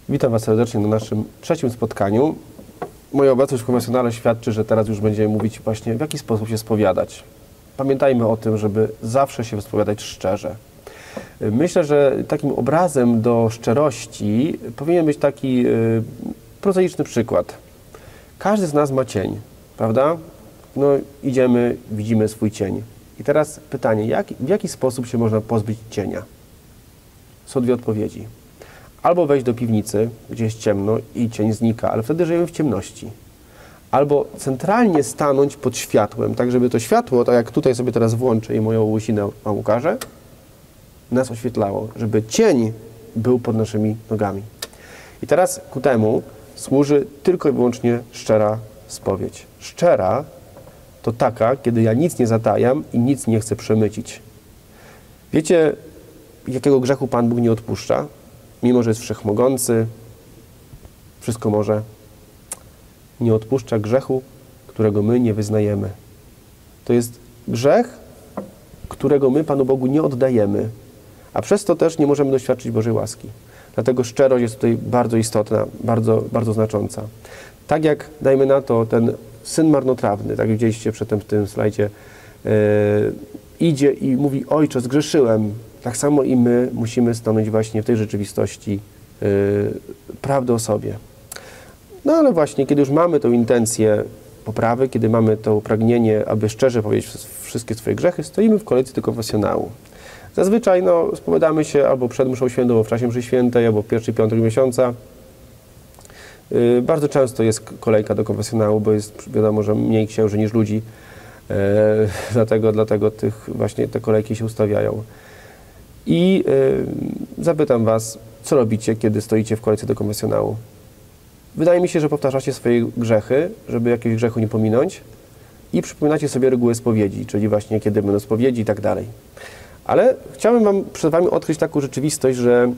Witam Was serdecznie na naszym trzecim spotkaniu. Moja obecność w konfesjonale świadczy, że teraz już będziemy mówić właśnie, w jaki sposób się spowiadać. Pamiętajmy o tym, żeby zawsze się wyspowiadać szczerze. Myślę, że takim obrazem do szczerości powinien być taki prozaiczny przykład. Każdy z nas ma cień, prawda? No, idziemy, widzimy swój cień. I teraz pytanie, w jaki sposób się można pozbyć cienia? Są dwie odpowiedzi. Albo wejść do piwnicy, gdzie jest ciemno i cień znika, ale wtedy żyjemy w ciemności. Albo centralnie stanąć pod światłem, tak żeby to światło, tak jak tutaj sobie teraz włączę i moją łysinę Wam ukażę, nas oświetlało, żeby cień był pod naszymi nogami. I teraz ku temu służy tylko i wyłącznie szczera spowiedź. Szczera to taka, kiedy ja nic nie zatajam i nic nie chcę przemycić. Wiecie, jakiego grzechu Pan Bóg nie odpuszcza? Mimo że jest wszechmogący, wszystko może, nie odpuszcza grzechu, którego my nie wyznajemy. To jest grzech, którego my Panu Bogu nie oddajemy, a przez to też nie możemy doświadczyć Bożej łaski. Dlatego szczerość jest tutaj bardzo istotna, bardzo, bardzo znacząca. Tak jak, dajmy na to, ten syn marnotrawny, tak jak widzieliście przedtem w tym slajdzie, idzie i mówi: Ojcze, zgrzeszyłem. Tak samo i my musimy stanąć właśnie w tej rzeczywistości prawdy o sobie. No ale właśnie, kiedy już mamy tę intencję poprawy, kiedy mamy to pragnienie, aby szczerze powiedzieć wszystkie swoje grzechy, stoimy w kolejce do konfesjonału. Zazwyczaj spowiadamy się albo przed mszą świętą, albo w czasie mszy świętej, albo w pierwszy piątek miesiąca. Bardzo często jest kolejka do konfesjonału, bo jest wiadomo, że mniej księży niż ludzi. Dlatego właśnie te kolejki się ustawiają. I zapytam Was, co robicie, kiedy stoicie w kolejce do konfesjonału? Wydaje mi się, że powtarzacie swoje grzechy, żeby jakiegoś grzechu nie pominąć, i przypominacie sobie regułę spowiedzi, czyli właśnie kiedy będą spowiedzi i tak dalej. Ale chciałbym przed Wami odkryć taką rzeczywistość,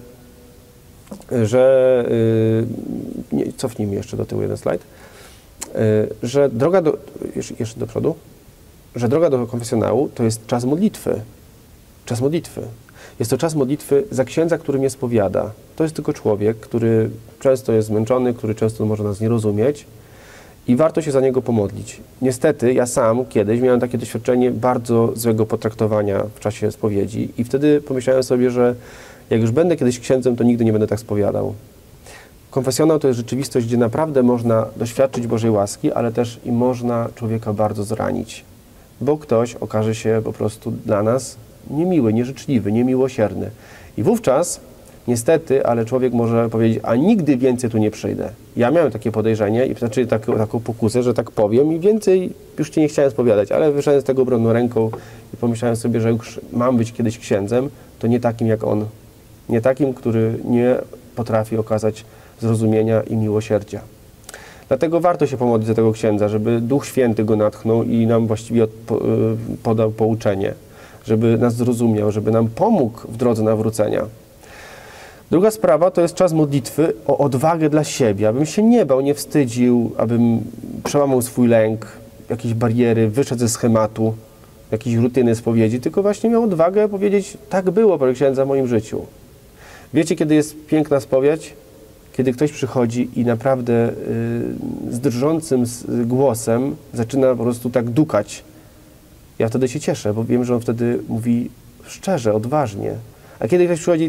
cofnijmy jeszcze do tyłu jeden slajd, że droga jeszcze do przodu, że droga do konfesjonału to jest czas modlitwy. Czas modlitwy. Jest to czas modlitwy za księdza, który mnie spowiada. To jest tylko człowiek, który często jest zmęczony, który często może nas nie rozumieć i warto się za niego pomodlić. Niestety ja sam kiedyś miałem takie doświadczenie bardzo złego potraktowania w czasie spowiedzi i wtedy pomyślałem sobie, że jak już będę kiedyś księdzem, to nigdy nie będę tak spowiadał. Konfesjonał to jest rzeczywistość, gdzie naprawdę można doświadczyć Bożej łaski, ale też i można człowieka bardzo zranić, bo ktoś okaże się po prostu dla nas niemiły, nieżyczliwy, niemiłosierny. I wówczas, niestety, ale człowiek może powiedzieć: a nigdy więcej tu nie przyjdę. Ja miałem takie podejrzenie, znaczy taką pokusę, że tak powiem, i więcej już Cię nie chciałem spowiadać, ale wyszedłem z tego obronną ręką i pomyślałem sobie, że już mam być kiedyś księdzem, to nie takim jak on. Nie takim, który nie potrafi okazać zrozumienia i miłosierdzia. Dlatego warto się pomodlić za tego księdza, żeby Duch Święty go natchnął i nam właściwie podał pouczenie, żeby nas zrozumiał, żeby nam pomógł w drodze nawrócenia. Druga sprawa to jest czas modlitwy o odwagę dla siebie, abym się nie bał, nie wstydził, abym przełamał swój lęk, jakieś bariery, wyszedł ze schematu, jakiejś rutyny spowiedzi, tylko właśnie miał odwagę powiedzieć: tak było, proszę księdza, w moim życiu. Wiecie, kiedy jest piękna spowiedź? Kiedy ktoś przychodzi i naprawdę z drżącym głosem zaczyna po prostu tak dukać. Ja wtedy się cieszę, bo wiem, że on wtedy mówi szczerze, odważnie. A kiedy ktoś przychodzi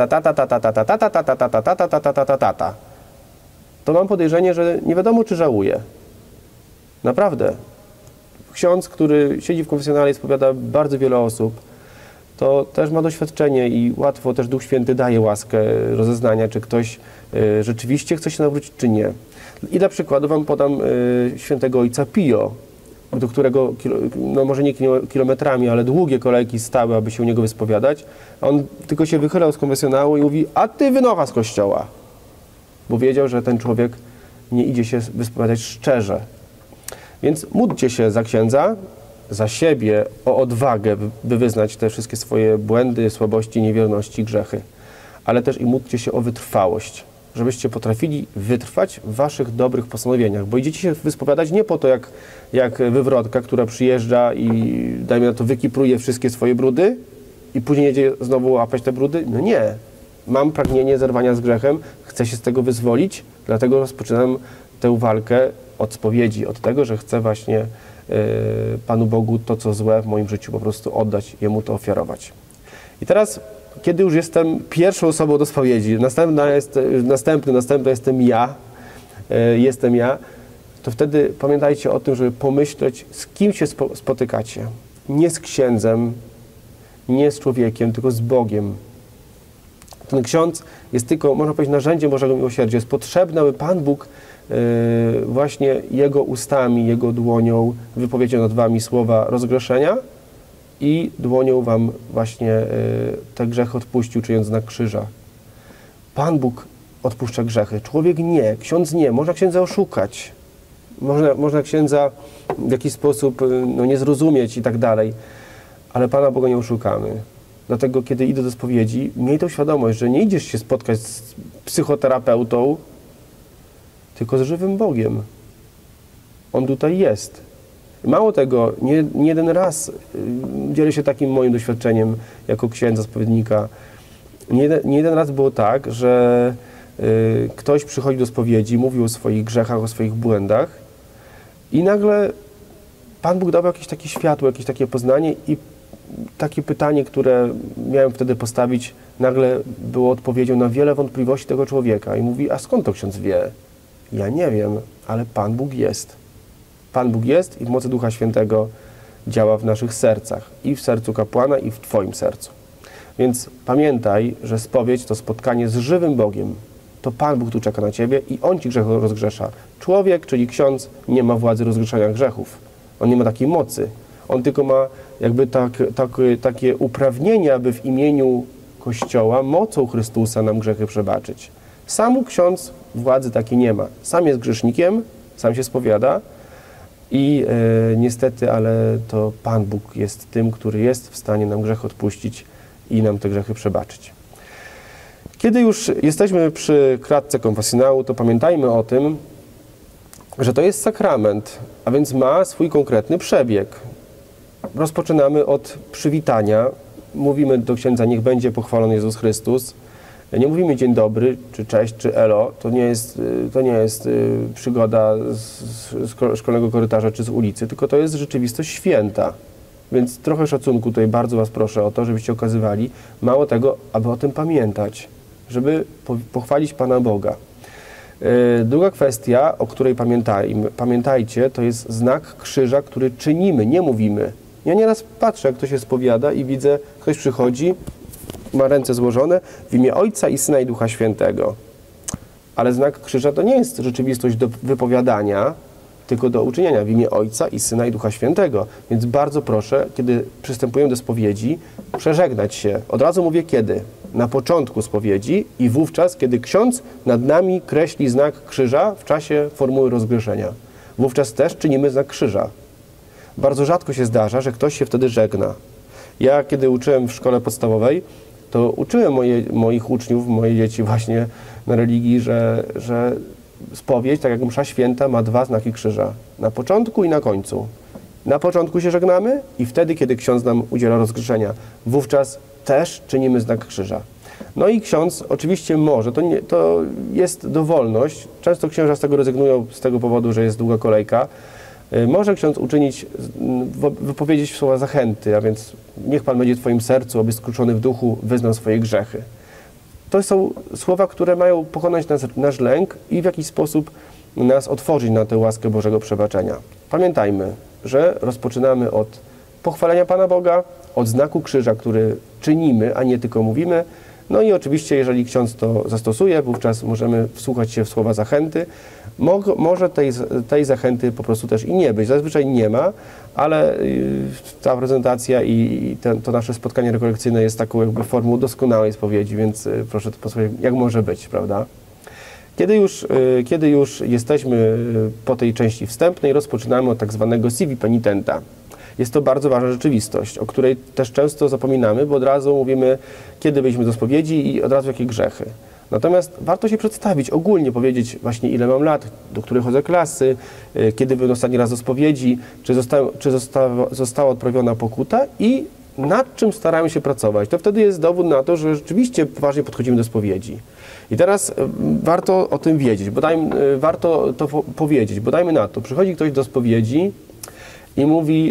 to mam podejrzenie, że nie wiadomo, czy żałuje. Naprawdę. Ksiądz, który siedzi w konfesjonale i spowiada bardzo wiele osób, to też ma doświadczenie i łatwo też Duch Święty daje łaskę rozeznania, czy ktoś rzeczywiście chce się nawrócić, czy nie. I dla przykładu Wam podam świętego ojca Pio, do którego, może nie kilometrami, ale długie kolejki stały, aby się u niego wyspowiadać. A on tylko się wychylał z konfesjonału i mówi: a ty wynocha z kościoła. Bo wiedział, że ten człowiek nie idzie się wyspowiadać szczerze. Więc módlcie się za księdza, za siebie o odwagę, by wyznać te wszystkie swoje błędy, słabości, niewierności, grzechy. Ale też i módlcie się o wytrwałość, żebyście potrafili wytrwać w waszych dobrych postanowieniach, bo idziecie się wyspowiadać nie po to, jak wywrotka, która przyjeżdża i, dajmy na to, wykipruje wszystkie swoje brudy i później jedzie znowu łapać te brudy. No nie. mam pragnienie zerwania z grzechem, chcę się z tego wyzwolić, dlatego rozpoczynam tę walkę od spowiedzi, od tego, że chcę właśnie Panu Bogu to, co złe w moim życiu po prostu oddać, Jemu to ofiarować. I teraz, kiedy już jestem pierwszą osobą do spowiedzi, następna jestem ja, to wtedy pamiętajcie o tym, żeby pomyśleć, z kim się spotykacie. Nie z księdzem, nie z człowiekiem, tylko z Bogiem. Ten ksiądz jest tylko, można powiedzieć, narzędziem Bożego Miłosierdzia. Jest potrzebny, aby Pan Bóg właśnie Jego ustami, Jego dłonią wypowiedział nad wami słowa rozgrzeszenia i dłonią wam właśnie te grzechy odpuścił, czyniąc znak krzyża. Pan Bóg odpuszcza grzechy, człowiek nie, ksiądz nie. Można księdza oszukać, można księdza w jakiś sposób nie zrozumieć i tak dalej, ale Pana Boga nie oszukamy. Dlatego, kiedy idę do spowiedzi, miej tą świadomość, że nie idziesz się spotkać z psychoterapeutą, tylko z żywym Bogiem. On tutaj jest. Mało tego, nie jeden raz dzielę się takim moim doświadczeniem jako księdza, spowiednika. Nie jeden raz było tak, że ktoś przychodzi do spowiedzi, mówił o swoich grzechach, o swoich błędach i nagle Pan Bóg dał jakieś takie światło, jakieś takie poznanie i takie pytanie, które miałem wtedy postawić, nagle było odpowiedzią na wiele wątpliwości tego człowieka. I mówi, a skąd to ksiądz wie? Ja nie wiem, ale Pan Bóg jest. Pan Bóg jest i w mocy Ducha Świętego działa w naszych sercach. I w sercu kapłana, i w Twoim sercu. Więc pamiętaj, że spowiedź to spotkanie z żywym Bogiem. To Pan Bóg tu czeka na Ciebie i On Ci grzech rozgrzesza. Człowiek, czyli ksiądz, nie ma władzy rozgrzeszania grzechów. On nie ma takiej mocy. On tylko ma jakby takie uprawnienia, aby w imieniu Kościoła, mocą Chrystusa nam grzechy przebaczyć. Sam ksiądz władzy takiej nie ma. Sam jest grzesznikiem, sam się spowiada i niestety, ale to Pan Bóg jest tym, który jest w stanie nam grzech odpuścić i nam te grzechy przebaczyć. Kiedy już jesteśmy przy kratce konfesjonału, to pamiętajmy o tym, że to jest sakrament, a więc ma swój konkretny przebieg. Rozpoczynamy od przywitania. Mówimy do księdza, niech będzie pochwalony Jezus Chrystus. Nie mówimy dzień dobry, czy cześć, czy elo. To nie jest przygoda z szkolnego korytarza, czy z ulicy, tylko to jest rzeczywistość święta. Więc trochę szacunku tutaj bardzo Was proszę o to, żebyście okazywali. Mało tego, aby o tym pamiętać, żeby pochwalić Pana Boga. Druga kwestia, o której pamiętajcie, to jest znak krzyża, który czynimy, nie mówimy. Ja nieraz patrzę, jak ktoś się spowiada i widzę, ktoś przychodzi, ma ręce złożone w imię Ojca i Syna i Ducha Świętego. Ale znak krzyża to nie jest rzeczywistość do wypowiadania, tylko do uczynienia w imię Ojca i Syna i Ducha Świętego. Więc bardzo proszę, kiedy przystępujemy do spowiedzi, przeżegnać się. Od razu mówię kiedy. Na początku spowiedzi i wówczas, kiedy ksiądz nad nami kreśli znak krzyża w czasie formuły rozgrzeszenia. Wówczas też czynimy znak krzyża. Bardzo rzadko się zdarza, że ktoś się wtedy żegna. Ja, kiedy uczyłem w szkole podstawowej, to uczyłem moich uczniów, moje dzieci właśnie na religii, że spowiedź, tak jak msza święta, ma dwa znaki krzyża. Na początku i na końcu. Na początku się żegnamy i wtedy, kiedy ksiądz nam udziela rozgrzeszenia, wówczas też czynimy znak krzyża. No i ksiądz oczywiście może, to jest dowolność. Często księża z tego rezygnują z tego powodu, że jest długa kolejka. Może ksiądz uczynić, wypowiedzieć słowa zachęty, a więc niech Pan będzie w Twoim sercu, aby skruszony w duchu wyznał swoje grzechy. To są słowa, które mają pokonać nasz lęk i w jakiś sposób nas otworzyć na tę łaskę Bożego przebaczenia. Pamiętajmy, że rozpoczynamy od pochwalenia Pana Boga, od znaku krzyża, który czynimy, a nie tylko mówimy. No i oczywiście, jeżeli ksiądz to zastosuje, wówczas możemy wsłuchać się w słowa zachęty. Może tej zachęty po prostu też i nie być. Zazwyczaj nie ma, ale ta prezentacja i to nasze spotkanie rekolekcyjne jest taką jakby formą doskonałej spowiedzi, więc proszę to posłuchać, jak może być, prawda? Kiedy już jesteśmy po tej części wstępnej, rozpoczynamy od tak zwanego CV penitenta. Jest to bardzo ważna rzeczywistość, o której też często zapominamy, bo od razu mówimy, kiedy byliśmy do spowiedzi i od razu jakie grzechy. Natomiast warto się przedstawić, ogólnie powiedzieć właśnie ile mam lat, do której chodzę klasy, kiedy byłem ostatni raz do spowiedzi, czy została odprawiona pokuta i nad czym staramy się pracować, to wtedy jest dowód na to, że rzeczywiście poważnie podchodzimy do spowiedzi. I teraz warto o tym wiedzieć, warto to powiedzieć, bo dajmy na to, przychodzi ktoś do spowiedzi i mówi,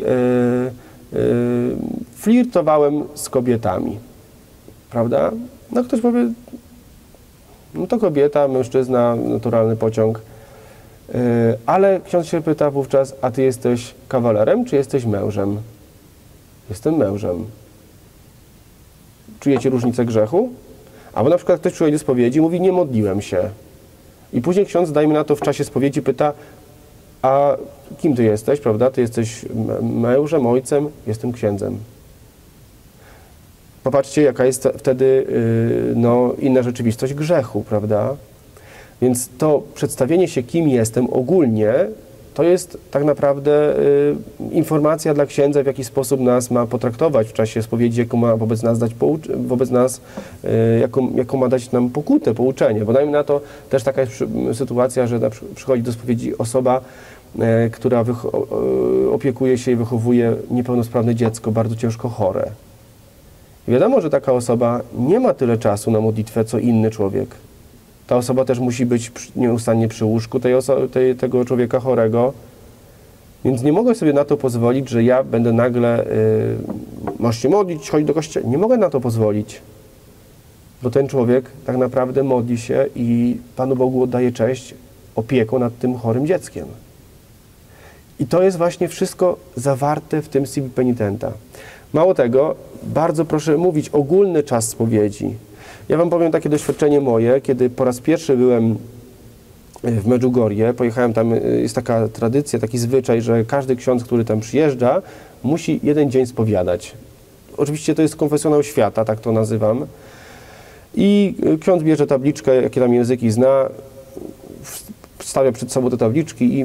flirtowałem z kobietami, prawda? No ktoś powie, no to kobieta, mężczyzna, naturalny pociąg, ale ksiądz się pyta wówczas, a ty jesteś kawalerem, czy jesteś mężem? Jestem mężem. Czujecie różnicę grzechu? Albo na przykład ktoś przychodzi do spowiedzi i mówi, nie modliłem się. I później ksiądz, dajmy na to, w czasie spowiedzi pyta, a kim ty jesteś, prawda? Ty jesteś mężem, ojcem, jestem księdzem. Popatrzcie, jaka jest wtedy inna rzeczywistość grzechu, prawda? Więc to przedstawienie się, kim jestem ogólnie, to jest tak naprawdę informacja dla księdza, w jaki sposób nas ma potraktować w czasie spowiedzi, jaką ma wobec nas jaką ma dać nam pokutę, pouczenie. Bo dajmy na to, też taka jest sytuacja, że przychodzi do spowiedzi osoba, która opiekuje się i wychowuje niepełnosprawne dziecko, bardzo ciężko chore. I wiadomo, że taka osoba nie ma tyle czasu na modlitwę, co inny człowiek. Ta osoba też musi być nieustannie przy łóżku tego człowieka chorego. Więc nie mogę sobie na to pozwolić, że ja będę nagle, możesz się modlić, chodź do kościoła. Nie mogę na to pozwolić, bo ten człowiek tak naprawdę modli się i Panu Bogu oddaje cześć opieką nad tym chorym dzieckiem. I to jest właśnie wszystko zawarte w tym sibi penitenta. Mało tego, bardzo proszę mówić ogólny czas spowiedzi. Ja wam powiem takie doświadczenie moje, kiedy po raz pierwszy byłem w Medjugorje, pojechałem tam, jest taka tradycja, taki zwyczaj, że każdy ksiądz, który tam przyjeżdża, musi jeden dzień spowiadać. Oczywiście to jest konfesjonał świata, tak to nazywam. I ksiądz bierze tabliczkę, jakie tam języki zna, stawia przed sobą te tabliczki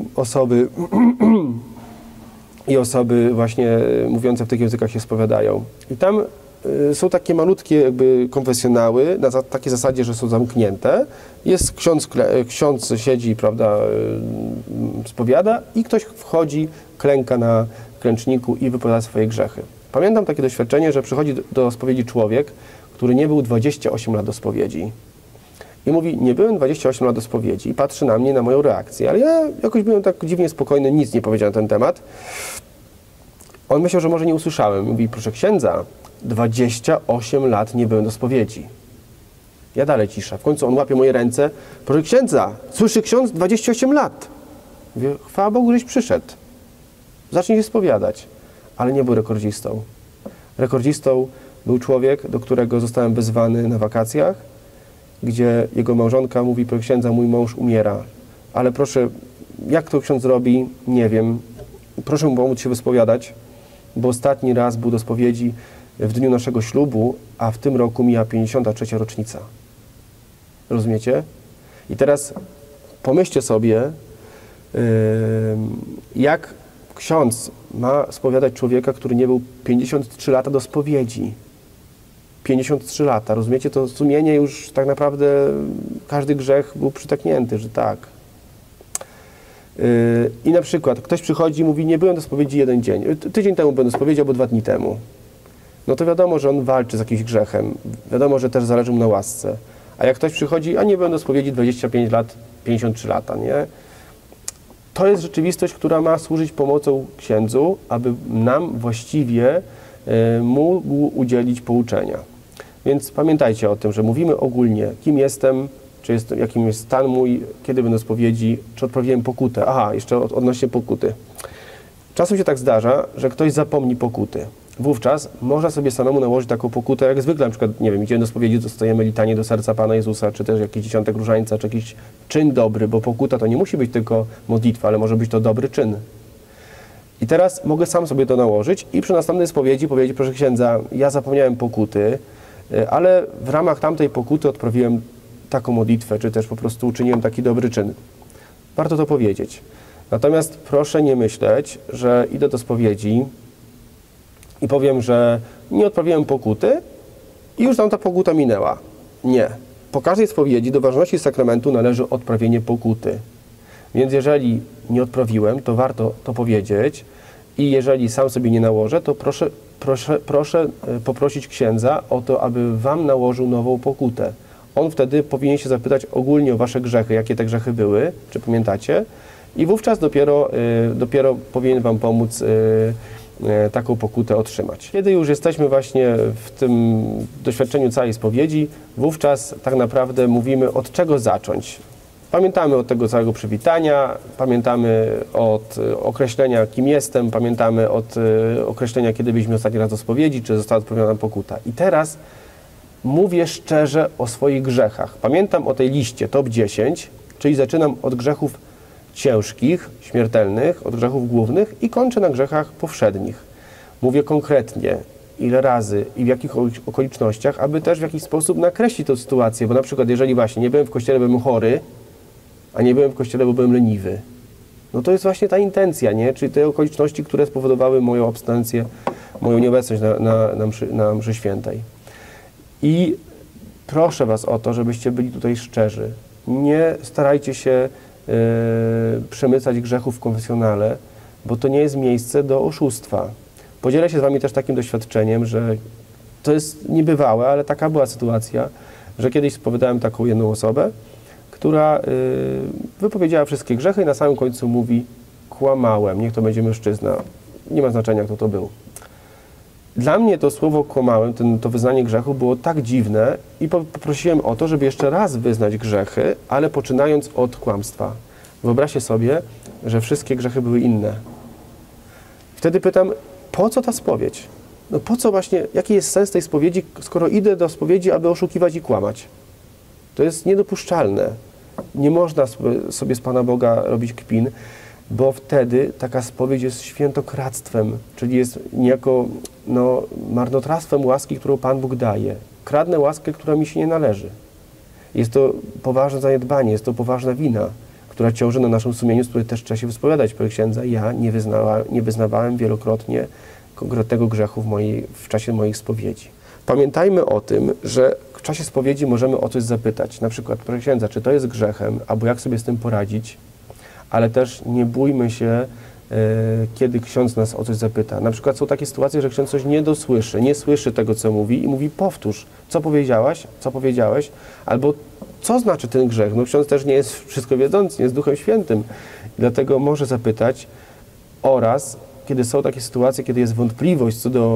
i osoby właśnie mówiące w tych językach się spowiadają. I tam są takie malutkie jakby konfesjonały, na takiej zasadzie, że są zamknięte. Jest ksiądz siedzi, prawda, spowiada i ktoś wchodzi, klęka na klęczniku i wypowiada swoje grzechy. Pamiętam takie doświadczenie, że przychodzi do spowiedzi człowiek, który nie był 28 lat do spowiedzi. I mówi, nie byłem 28 lat do spowiedzi i patrzy na mnie, na moją reakcję, ale ja jakoś byłem tak dziwnie spokojny, nic nie powiedziałem na ten temat. On myślał, że może nie usłyszałem. Mówi, proszę księdza, 28 lat nie byłem do spowiedzi. Ja dalej cisza. W końcu on łapie moje ręce. Proszę księdza, słyszy ksiądz 28 lat. Mówię, chwała Bogu, żeś przyszedł. Zacznij się spowiadać. Ale nie był rekordzistą. Rekordzistą był człowiek, do którego zostałem wezwany na wakacjach, gdzie jego małżonka mówi, proszę księdza, mój mąż umiera. Ale proszę, jak to ksiądz robi, nie wiem. Proszę mu pomóc się wyspowiadać, bo ostatni raz był do spowiedzi w dniu naszego ślubu, a w tym roku mija 53. rocznica. Rozumiecie? I teraz pomyślcie sobie, jak ksiądz ma spowiadać człowieka, który nie był 53 lata do spowiedzi. 53 lata, rozumiecie? To sumienie już tak naprawdę, każdy grzech był przytaknięty, że tak. I na przykład ktoś przychodzi i mówi, nie byłem do spowiedzi jeden dzień. Tydzień temu byłem do spowiedzi, albo 2 dni temu. No to wiadomo, że on walczy z jakimś grzechem. Wiadomo, że też zależy mu na łasce. A jak ktoś przychodzi, a nie byłem do spowiedzi 25 lat, 53 lata, nie? To jest rzeczywistość, która ma służyć pomocą księdzu, aby nam właściwie mógł udzielić pouczenia. Więc pamiętajcie o tym, że mówimy ogólnie, kim jestem, jakim jest stan mój, kiedy będę spowiedzi, czy odprawiłem pokutę. Aha, jeszcze odnośnie pokuty. Czasem się tak zdarza, że ktoś zapomni pokuty. Wówczas można sobie samemu nałożyć taką pokutę, jak zwykle, na przykład, nie wiem, idziemy do spowiedzi, dostajemy litanię do serca Pana Jezusa, czy też jakiś dziesiątek różańca, czy jakiś czyn dobry, bo pokuta to nie musi być tylko modlitwa, ale może być to dobry czyn. I teraz mogę sam sobie to nałożyć i przy następnej spowiedzi powiedzieć, proszę księdza, ja zapomniałem pokuty, ale w ramach tamtej pokuty odprawiłem taką modlitwę, czy też po prostu uczyniłem taki dobry czyn. Warto to powiedzieć. Natomiast proszę nie myśleć, że idę do spowiedzi i powiem, że nie odprawiłem pokuty i już tam ta pokuta minęła. Nie. Po każdej spowiedzi do ważności sakramentu należy odprawienie pokuty. Więc jeżeli nie odprawiłem, to warto to powiedzieć i jeżeli sam sobie nie nałożę, to proszę proszę poprosić księdza o to, aby wam nałożył nową pokutę. On wtedy powinien się zapytać ogólnie o wasze grzechy, jakie te grzechy były, czy pamiętacie, i wówczas dopiero powinien wam pomóc taką pokutę otrzymać. Kiedy już jesteśmy właśnie w tym doświadczeniu całej spowiedzi, wówczas tak naprawdę mówimy, od czego zacząć. Pamiętamy od tego całego przywitania, pamiętamy od określenia, kim jestem, pamiętamy od określenia, kiedy byliśmy ostatni raz do spowiedzi, czy została odprawiona pokuta. I teraz mówię szczerze o swoich grzechach. Pamiętam o tej liście top 10, czyli zaczynam od grzechów ciężkich, śmiertelnych, od grzechów głównych i kończę na grzechach powszednich. Mówię konkretnie, ile razy i w jakich okolicznościach, aby też w jakiś sposób nakreślić tę sytuację, bo na przykład jeżeli właśnie nie byłem w kościele, byłem chory, a nie byłem w kościele, bo byłem leniwy, no to jest właśnie ta intencja, nie? Czyli te okoliczności, które spowodowały moją abstynencję, moją nieobecność na mszy świętej. I proszę was o to, żebyście byli tutaj szczerzy. Nie starajcie się przemycać grzechów w konfesjonale, bo to nie jest miejsce do oszustwa. Podzielę się z wami też takim doświadczeniem, że to jest niebywałe, ale taka była sytuacja, że kiedyś spowiadałem taką jedną osobę, która wypowiedziała wszystkie grzechy i na samym końcu mówi: kłamałem, niech to będzie mężczyzna. Nie ma znaczenia, kto to był. Dla mnie to słowo kłamałem, to wyznanie grzechu było tak dziwne i poprosiłem o to, żeby jeszcze raz wyznać grzechy, ale poczynając od kłamstwa. Wyobraźcie sobie, że wszystkie grzechy były inne. Wtedy pytam, po co ta spowiedź? No po co właśnie, jaki jest sens tej spowiedzi, skoro idę do spowiedzi, aby oszukiwać i kłamać? To jest niedopuszczalne. Nie można sobie z Pana Boga robić kpin, bo wtedy taka spowiedź jest świętokradztwem, czyli jest niejako marnotrawstwem łaski, którą Pan Bóg daje. Kradnę łaskę, która mi się nie należy. Jest to poważne zaniedbanie, jest to poważna wina, która ciąży na naszym sumieniu, z której też trzeba się wyspowiadać. Proszę księdza, ja nie wyznawałem wielokrotnie konkretnego grzechu w czasie moich spowiedzi. Pamiętajmy o tym, że w czasie spowiedzi możemy o coś zapytać. Na przykład, proszę księdza, czy to jest grzechem, albo jak sobie z tym poradzić, ale też nie bójmy się, kiedy ksiądz nas o coś zapyta. Na przykład są takie sytuacje, że ksiądz coś nie dosłyszy, nie słyszy tego, co mówi i mówi: powtórz, co powiedziałaś, co powiedziałeś, albo co znaczy ten grzech. No ksiądz też nie jest wszystko wiedzący, nie jest Duchem Świętym. Dlatego może zapytać oraz, kiedy są takie sytuacje, kiedy jest wątpliwość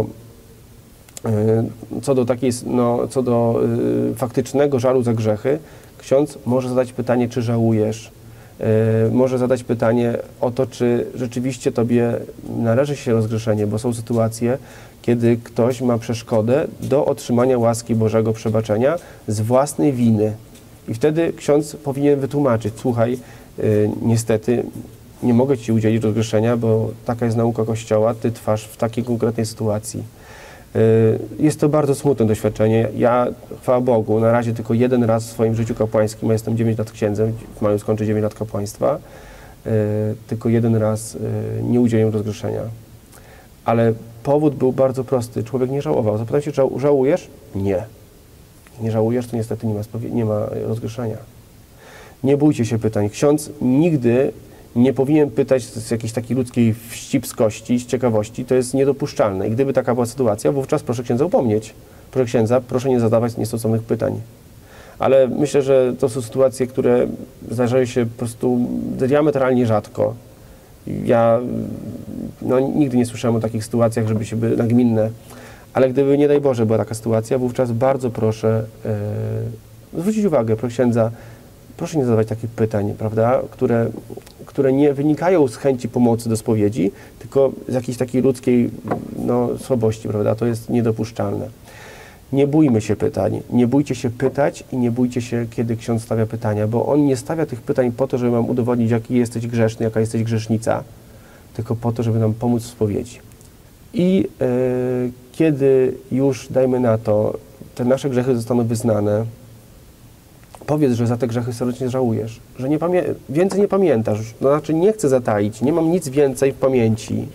co do faktycznego żalu za grzechy, ksiądz może zadać pytanie, czy żałujesz. Może zadać pytanie o to, czy rzeczywiście tobie należy się rozgrzeszenie, bo są sytuacje, kiedy ktoś ma przeszkodę do otrzymania łaski Bożego przebaczenia z własnej winy. I wtedy ksiądz powinien wytłumaczyć: słuchaj, niestety nie mogę ci udzielić rozgrzeszenia, bo taka jest nauka Kościoła, ty trwasz w takiej konkretnej sytuacji. Jest to bardzo smutne doświadczenie. Ja, chwała Bogu, na razie tylko jeden raz w swoim życiu kapłańskim, ja jestem 9 lat księdzem, w maju skończę 9 lat kapłaństwa, tylko jeden raz nie udzieliłem rozgrzeszenia. Ale powód był bardzo prosty. Człowiek nie żałował. Zapytałem się, czy żałujesz? Nie. Nie żałujesz, to niestety nie ma rozgrzeszenia. Nie bójcie się pytań. Ksiądz nigdy nie powinien pytać z jakiejś takiej ludzkiej wścibskości, z ciekawości. To jest niedopuszczalne. I gdyby taka była sytuacja, wówczas proszę księdza upomnieć. Proszę księdza, proszę nie zadawać niestosownych pytań. Ale myślę, że to są sytuacje, które zdarzają się po prostu diametralnie rzadko. Ja nigdy nie słyszałem o takich sytuacjach, żeby się były nagminne. Ale gdyby, nie daj Boże, była taka sytuacja, wówczas bardzo proszę zwrócić uwagę, proszę księdza, proszę nie zadawać takich pytań, prawda, które nie wynikają z chęci pomocy do spowiedzi, tylko z jakiejś takiej ludzkiej słabości, prawda, to jest niedopuszczalne. Nie bójmy się pytań, nie bójcie się pytać i nie bójcie się, kiedy ksiądz stawia pytania, bo on nie stawia tych pytań po to, żeby nam udowodnić, jaki jesteś grzeszny, jaka jesteś grzesznica, tylko po to, żeby nam pomóc w spowiedzi. I kiedy już, dajmy na to, te nasze grzechy zostaną wyznane, powiedz, że za te grzechy serdecznie żałujesz, że więcej nie pamiętasz, to znaczy nie chcę zataić, nie mam nic więcej w pamięci.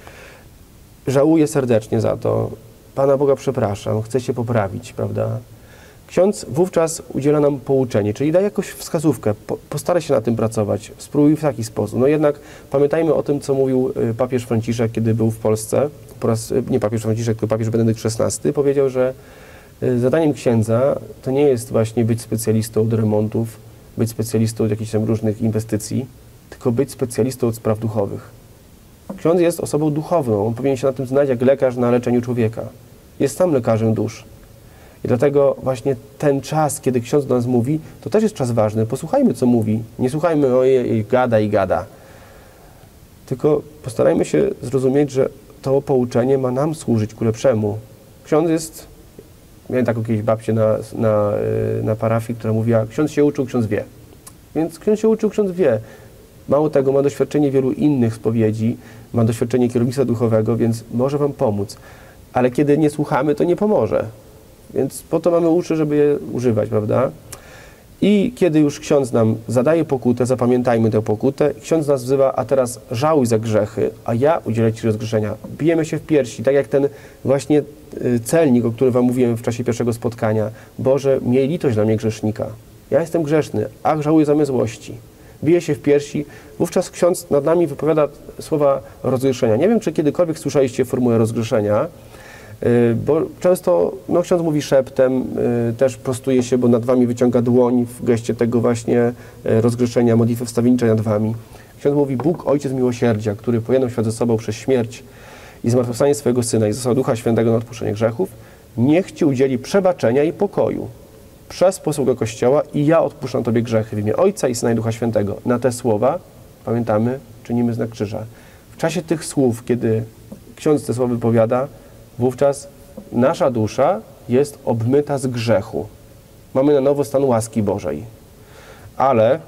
Żałuję serdecznie za to, Pana Boga przepraszam, chcę się poprawić, prawda? Ksiądz wówczas udziela nam pouczenie, czyli da jakąś wskazówkę, postara się na tym pracować, spróbuj w taki sposób. No jednak pamiętajmy o tym, co mówił papież Franciszek, kiedy był w Polsce nie papież Franciszek, tylko papież Benedykt XVI powiedział, że zadaniem księdza to nie jest właśnie być specjalistą od remontów, być specjalistą od jakichś tam różnych inwestycji, tylko być specjalistą od spraw duchowych. Ksiądz jest osobą duchowną, on powinien się na tym znać jak lekarz na leczeniu człowieka. Jest sam lekarzem dusz. I dlatego właśnie ten czas, kiedy ksiądz do nas mówi, to też jest czas ważny. Posłuchajmy, co mówi. Nie słuchajmy, ojej, gada i gada. Tylko postarajmy się zrozumieć, że to pouczenie ma nam służyć ku lepszemu. Ksiądz jest... Miałem taką kiedyś babcię na parafii, która mówiła, ksiądz się uczył, ksiądz wie. Więc ksiądz się uczył, ksiądz wie. Mało tego, ma doświadczenie wielu innych spowiedzi, ma doświadczenie kierownictwa duchowego, więc może wam pomóc. Ale kiedy nie słuchamy, to nie pomoże. Więc po to mamy uszy, żeby je używać, prawda? I kiedy już ksiądz nam zadaje pokutę, zapamiętajmy tę pokutę, ksiądz nas wzywa, a teraz żałuj za grzechy, a ja udzielę ci rozgrzeszenia. Bijemy się w piersi, tak jak ten właśnie celnik, o którym wam mówiłem w czasie pierwszego spotkania. Boże, miej litość dla mnie grzesznika. Ja jestem grzeszny, ach, żałuję zamiast złości. Bije się w piersi, wówczas ksiądz nad nami wypowiada słowa rozgrzeszenia. Nie wiem, czy kiedykolwiek słyszeliście formułę rozgrzeszenia, bo często ksiądz mówi szeptem, też prostuje się, bo nad wami wyciąga dłoń w geście tego właśnie rozgrzeszenia, modlitwy wstawienniczej nad wami. Ksiądz mówi, Bóg, Ojciec miłosierdzia, który pojednał świat ze sobą przez śmierć i zmartwychwstanie swojego Syna i zasłał Ducha Świętego na odpuszczenie grzechów, niech ci udzieli przebaczenia i pokoju przez posługę Kościoła i ja odpuszczam tobie grzechy w imię Ojca i Syna i Ducha Świętego. Na te słowa, pamiętamy, czynimy znak krzyża. W czasie tych słów, kiedy ksiądz te słowa wypowiada, wówczas nasza dusza jest obmyta z grzechu. Mamy na nowo stan łaski Bożej. Ale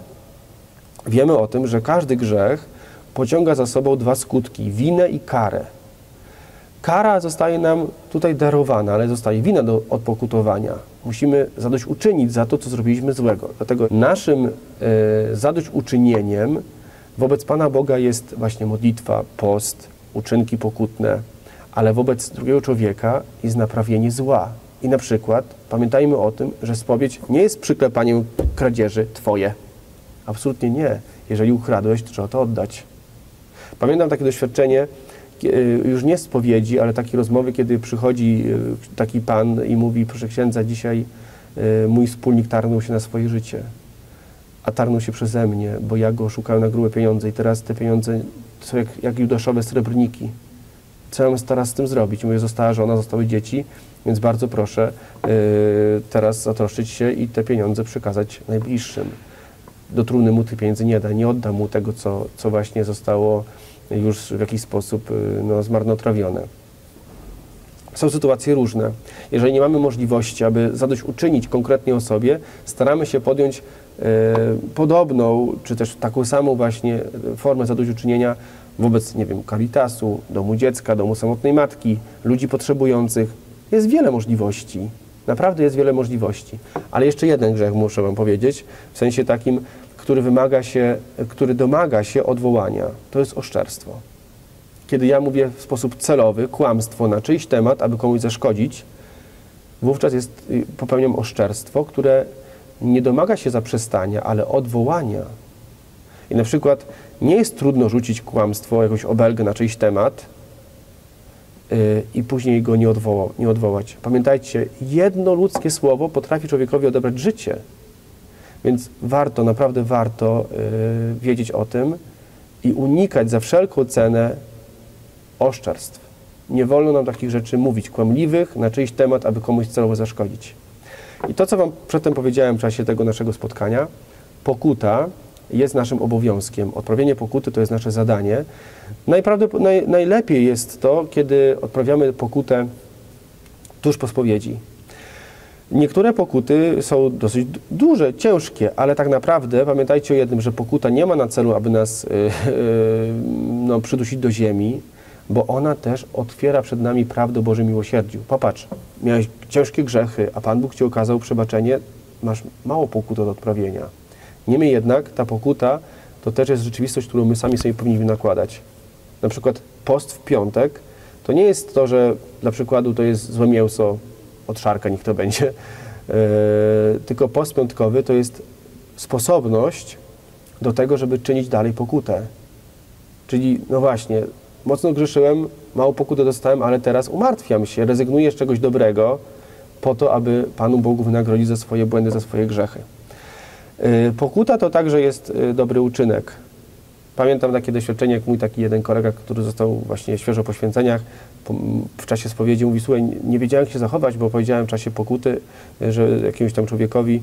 wiemy o tym, że każdy grzech pociąga za sobą dwa skutki, winę i karę. Kara zostaje nam tutaj darowana, ale zostaje wina do odpokutowania. Musimy zadośćuczynić za to, co zrobiliśmy złego. Dlatego naszym zadośćuczynieniem wobec Pana Boga jest właśnie modlitwa, post, uczynki pokutne, ale wobec drugiego człowieka jest naprawienie zła. I na przykład pamiętajmy o tym, że spowiedź nie jest przyklepaniem kradzieży twoje. Absolutnie nie. Jeżeli ukradłeś, to trzeba to oddać. Pamiętam takie doświadczenie, już nie spowiedzi, ale takiej rozmowy, kiedy przychodzi taki pan i mówi, proszę księdza, dzisiaj mój wspólnik targnął się na swoje życie. A targnął się przeze mnie, bo ja go oszukałem na grube pieniądze i teraz te pieniądze są jak judaszowe srebrniki. Co ja mam teraz z tym zrobić? Mówię, została żona, zostały dzieci, więc bardzo proszę teraz zatroszczyć się i te pieniądze przekazać najbliższym. Do trumny mu tych pieniędzy nie da, nie odda mu tego, co właśnie zostało już w jakiś sposób zmarnotrawione. Są sytuacje różne. Jeżeli nie mamy możliwości, aby zadośćuczynić konkretnej osobie, staramy się podjąć podobną, czy też taką samą właśnie formę zadośćuczynienia wobec, nie wiem, Caritasu, domu dziecka, domu samotnej matki, ludzi potrzebujących. Jest wiele możliwości. Naprawdę jest wiele możliwości. Ale jeszcze jeden grzech muszę wam powiedzieć, w sensie takim, który domaga się odwołania. To jest oszczerstwo. Kiedy ja mówię w sposób celowy, kłamstwo na czyjś temat, aby komuś zaszkodzić, wówczas popełniam oszczerstwo, które nie domaga się zaprzestania, ale odwołania. I na przykład nie jest trudno rzucić kłamstwo, jakąś obelgę na czyjś temat i później go nie odwołać. Pamiętajcie, jedno ludzkie słowo potrafi człowiekowi odebrać życie. Więc warto, naprawdę warto wiedzieć o tym i unikać za wszelką cenę oszczerstw. Nie wolno nam takich rzeczy mówić, kłamliwych na czyjś temat, aby komuś celowo zaszkodzić. I to, co wam przedtem powiedziałem w czasie tego naszego spotkania, pokuta jest naszym obowiązkiem. Odprawienie pokuty to jest nasze zadanie. Najlepiej jest to, kiedy odprawiamy pokutę tuż po spowiedzi. Niektóre pokuty są dosyć duże, ciężkie, ale tak naprawdę pamiętajcie o jednym, że pokuta nie ma na celu, aby nas przydusić do ziemi, bo ona też otwiera przed nami prawdę o Bożym miłosierdziu. Popatrz, miałeś ciężkie grzechy, a Pan Bóg ci okazał przebaczenie, masz mało pokut do odprawienia. Niemniej jednak ta pokuta to też jest rzeczywistość, którą my sami sobie powinniśmy nakładać. Na przykład post w piątek to nie jest to, że dla przykładu to jest złe mięso od szarka, niech to będzie, tylko post piątkowy to jest sposobność do tego, żeby czynić dalej pokutę. Czyli, no właśnie, mocno grzeszyłem, mało pokuty dostałem, ale teraz umartwiam się, rezygnuję z czegoś dobrego po to, aby Panu Bogu wynagrodzić za swoje błędy, za swoje grzechy. Pokuta to także jest dobry uczynek. Pamiętam takie doświadczenie, jak mój taki jeden kolega, który został właśnie świeżo po święceniach, w czasie spowiedzi mówi, słuchaj, nie wiedziałem jak się zachować, bo powiedziałem w czasie pokuty, że jakiemuś tam człowiekowi,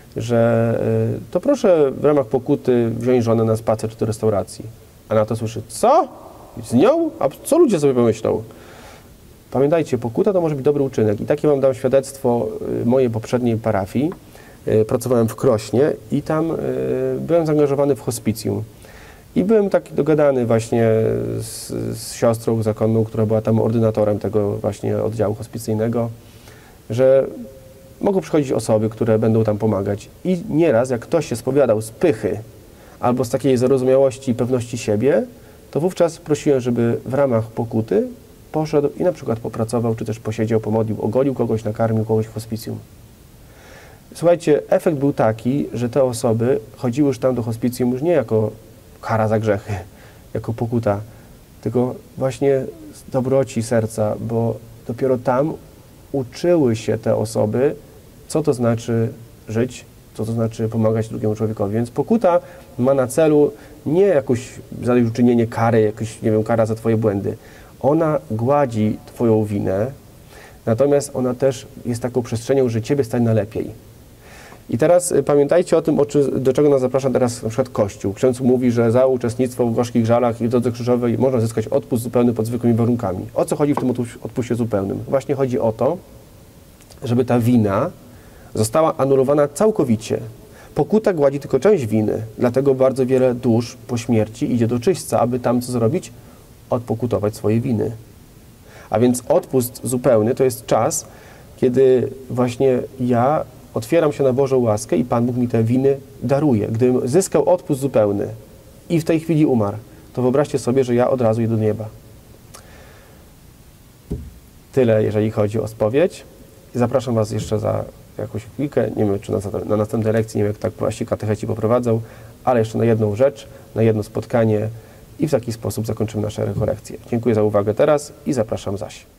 że to proszę w ramach pokuty wziąć żonę na spacer czy do restauracji. A na to słyszy, co? Z nią? A co ludzie sobie pomyślą? Pamiętajcie, pokuta to może być dobry uczynek. I takie dam świadectwo mojej poprzedniej parafii. Pracowałem w Krośnie i tam byłem zaangażowany w hospicjum. I byłem taki dogadany właśnie z siostrą zakonną, która była tam ordynatorem tego właśnie oddziału hospicyjnego, że mogą przychodzić osoby, które będą tam pomagać. I nieraz, jak ktoś się spowiadał z pychy albo z takiej zarozumiałości i pewności siebie, to wówczas prosiłem, żeby w ramach pokuty poszedł i na przykład popracował, czy też posiedział, pomodlił, ogolił kogoś, nakarmił kogoś w hospicjum. Słuchajcie, efekt był taki, że te osoby chodziły już tam do hospicjum już nie jako kara za grzechy, jako pokuta, tylko właśnie z dobroci serca, bo dopiero tam uczyły się te osoby, co to znaczy żyć, co to znaczy pomagać drugiemu człowiekowi. Więc pokuta ma na celu nie jakoś zadośćuczynienie kary, jakoś, nie wiem, kara za twoje błędy. Ona gładzi twoją winę, natomiast ona też jest taką przestrzenią, że ciebie stać na lepiej. I teraz pamiętajcie o tym, do czego nas zaprasza teraz na przykład Kościół. Ksiądz mówi, że za uczestnictwo w gorzkich żalach i w drodze krzyżowej można zyskać odpust zupełny pod zwykłymi warunkami. O co chodzi w tym odpuście zupełnym? Właśnie chodzi o to, żeby ta wina została anulowana całkowicie. Pokuta gładzi tylko część winy, dlatego bardzo wiele dusz po śmierci idzie do czyśćca, aby tam co zrobić? Odpokutować swoje winy. A więc odpust zupełny to jest czas, kiedy właśnie ja otwieram się na Bożą łaskę i Pan Bóg mi te winy daruje. Gdybym zyskał odpust zupełny i w tej chwili umarł, to wyobraźcie sobie, że ja od razu idę do nieba. Tyle, jeżeli chodzi o spowiedź. Zapraszam Was jeszcze za jakąś chwilkę, nie wiem, czy na następnej lekcji, nie wiem, jak tak właśnie katecheci poprowadzą, ale jeszcze na jedną rzecz, na jedno spotkanie i w taki sposób zakończymy nasze rekolekcje. Dziękuję za uwagę teraz i zapraszam zaś.